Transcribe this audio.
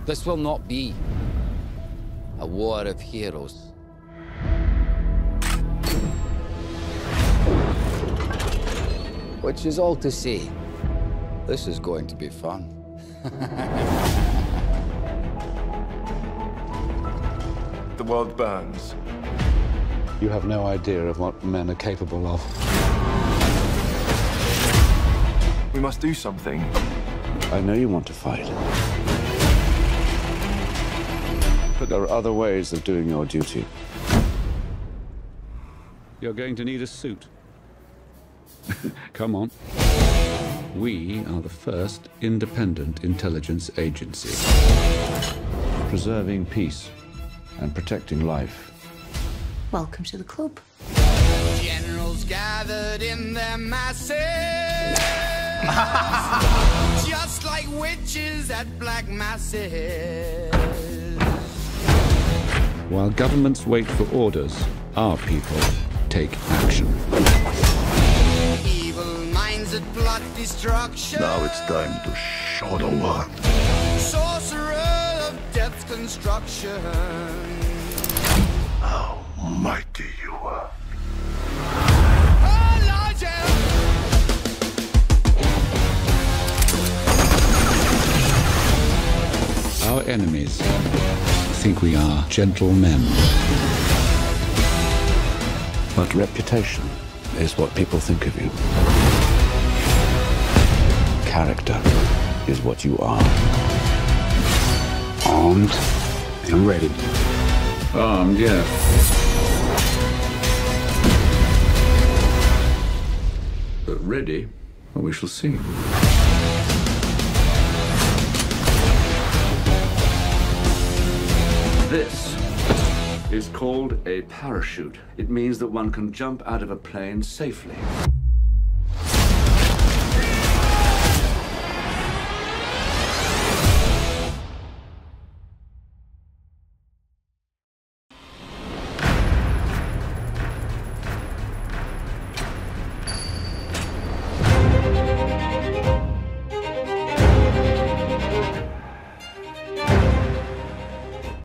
This will not be a war of heroes. Which is all to say, this is going to be fun. The world burns. You have no idea of what men are capable of. We must do something. I know you want to fight. But there are other ways of doing your duty. You're going to need a suit. Come on. We are the first independent intelligence agency. Preserving peace and protecting life. Welcome to the club. Generals gathered in their masses, just like witches at black masses. While governments wait for orders, our people take action. Evil minds that plot destruction. Now it's time to show the world. Sorcerer of death's construction. How mighty you are. Oh, Lord, yeah. Our enemies think we are gentle men. But reputation is what people think of you. Character is what you are. Armed and ready. Armed, yeah. But ready? Well, we shall see. This is called a parachute. It means that one can jump out of a plane safely.